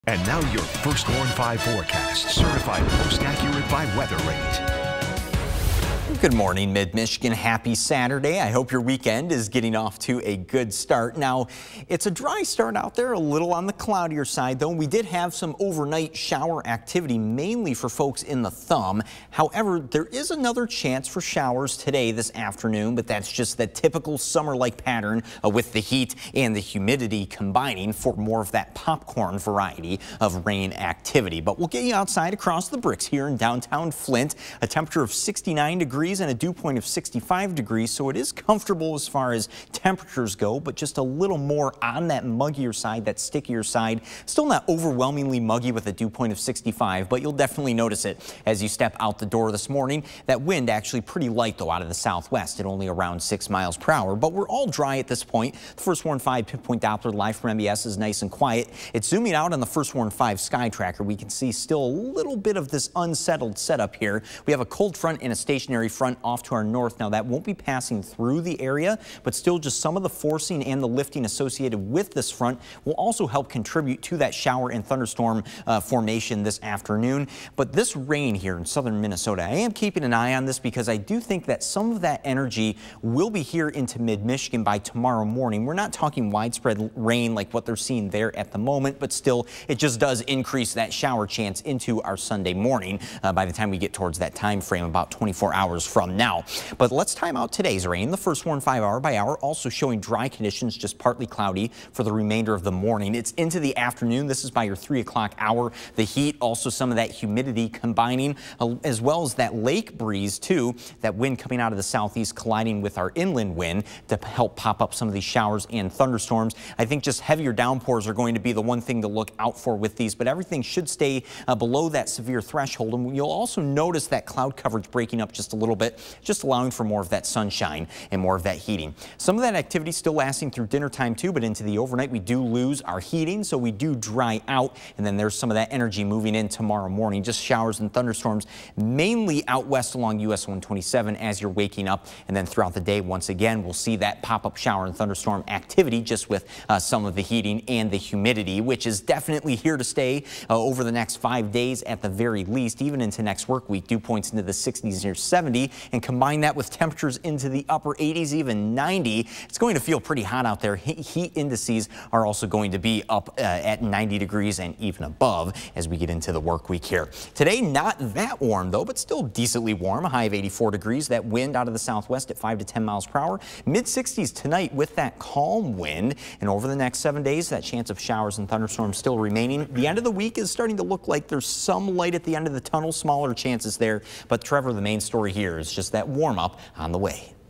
And now your First Warn 5 forecast, certified most accurate by Weather Rate. Good morning, Mid-Michigan. Happy Saturday. I hope your weekend is getting off to a good start. Now, it's a dry start out there, a little on the cloudier side, though. We did have some overnight shower activity, mainly for folks in the thumb. However, there is another chance for showers today, this afternoon, but that's just that typical summer-like pattern with the heat and the humidity combining for more of that popcorn variety of rain activity. But we'll get you outside across the bricks here in downtown Flint. A temperature of 69 degrees and a dew point of 65 degrees, so it is comfortable as far as temperatures go, but just a little more on that muggier side, that stickier side. Still not overwhelmingly muggy with a dew point of 65, but you'll definitely notice it as you step out the door this morning. That wind actually pretty light, though, out of the southwest at only around 6 miles per hour, but we're all dry at this point. The First Warn 5 pinpoint Doppler live from MBS is nice and quiet. It's zooming out on the First Warn 5 sky tracker. We can see still a little bit of this unsettled setup here. We have a cold front and a stationary front off to our north. Now that won't be passing through the area, but still just some of the forcing and the lifting associated with this front will also help contribute to that shower and thunderstorm formation this afternoon. But this rain here in southern Minnesota, I am keeping an eye on this because I do think that some of that energy will be here into mid-Michigan by tomorrow morning. We're not talking widespread rain like what they're seeing there at the moment, but still it just does increase that shower chance into our Sunday morning by the time we get towards that time frame about 24 hours from now. But let's time out today's rain. The First Warn 5 hour by hour also showing dry conditions, just partly cloudy for the remainder of the morning. It's into the afternoon. This is by your 3 o'clock hour. The heat, also some of that humidity combining, as well as that lake breeze too. That wind coming out of the southeast colliding with our inland wind to help pop up some of these showers and thunderstorms. I think just heavier downpours are going to be the one thing to look out for with these, but everything should stay below that severe threshold. And you'll also notice that cloud coverage breaking up just a little bit, just allowing for more of that sunshine and more of that heating. Some of that activity still lasting through dinner time too, but into the overnight we do lose our heating, so we do dry out, and then there's some of that energy moving in tomorrow morning. Just showers and thunderstorms mainly out west along US 127 as you're waking up, and then throughout the day once again we'll see that pop-up shower and thunderstorm activity just with some of the heating and the humidity, which is definitely here to stay over the next 5 days at the very least, even into next work week. Dew points into the 60s near 70, and combine that with temperatures into the upper 80s, even 90. It's going to feel pretty hot out there. Heat indices are also going to be up at 90 degrees and even above as we get into the work week here. Today, not that warm though, but still decently warm. A high of 84 degrees. That wind out of the southwest at 5 to 10 miles per hour. Mid 60s tonight with that calm wind. And over the next 7 days, that chance of showers and thunderstorms still remaining. The end of the week is starting to look like there's some light at the end of the tunnel. Smaller chances there. But Trevor, the main story here is just that warm up on the way.